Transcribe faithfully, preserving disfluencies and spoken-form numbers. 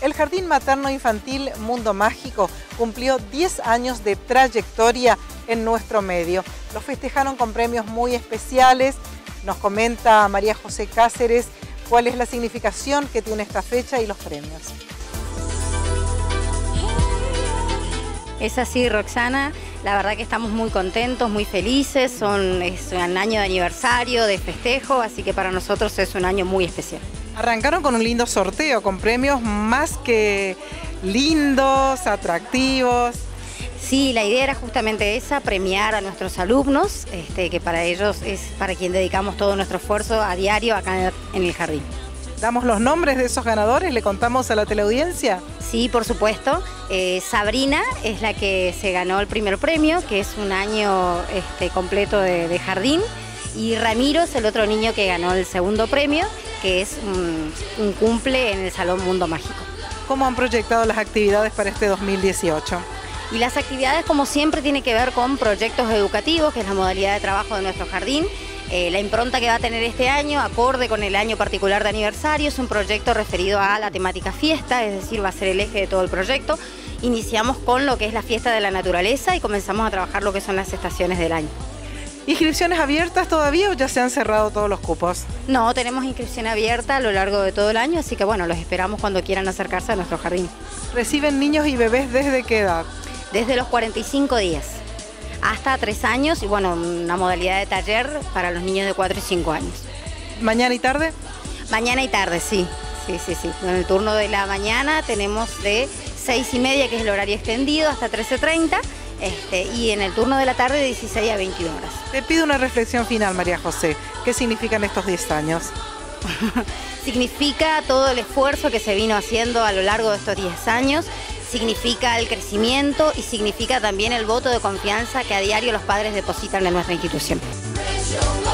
El Jardín Materno Infantil Mundo Mágico cumplió diez años de trayectoria en nuestro medio. Lo festejaron con premios muy especiales. Nos comenta María José Cáceres cuál es la significación que tiene esta fecha y los premios. Es así, Roxana, la verdad que estamos muy contentos, muy felices, Son, es un año de aniversario, de festejo, así que para nosotros es un año muy especial. Arrancaron con un lindo sorteo, con premios más que lindos, atractivos. Sí, la idea era justamente esa, premiar a nuestros alumnos, este, que para ellos es para quien dedicamos todo nuestro esfuerzo a diario acá en el jardín. ¿Damos los nombres de esos ganadores? ¿Le contamos a la teleaudiencia? Sí, por supuesto. Eh, Sabrina es la que se ganó el primer premio, que es un año este, completo de, de jardín. Y Ramiro es el otro niño que ganó el segundo premio, que es un, un cumple en el Salón Mundo Mágico. ¿Cómo han proyectado las actividades para este dos mil dieciocho? Y las actividades, como siempre, tienen que ver con proyectos educativos, que es la modalidad de trabajo de nuestro jardín. Eh, la impronta que va a tener este año, acorde con el año particular de aniversario, es un proyecto referido a la temática fiesta, es decir, va a ser el eje de todo el proyecto. Iniciamos con lo que es la fiesta de la naturaleza y comenzamos a trabajar lo que son las estaciones del año. ¿Inscripciones abiertas todavía o ya se han cerrado todos los cupos? No, tenemos inscripción abierta a lo largo de todo el año, así que bueno, los esperamos cuando quieran acercarse a nuestro jardín. ¿Reciben niños y bebés desde qué edad? Desde los cuarenta y cinco días hasta tres años y bueno, una modalidad de taller para los niños de cuatro y cinco años. ¿Mañana y tarde? Mañana y tarde, sí. Sí, sí, sí. En el turno de la mañana tenemos de seis y media, que es el horario extendido, hasta trece treinta. Este, y en el turno de la tarde de dieciséis a veintiuna horas. Te pido una reflexión final, María José. ¿Qué significan estos diez años? Significa todo el esfuerzo que se vino haciendo a lo largo de estos diez años, significa el crecimiento y significa también el voto de confianza que a diario los padres depositan en nuestra institución.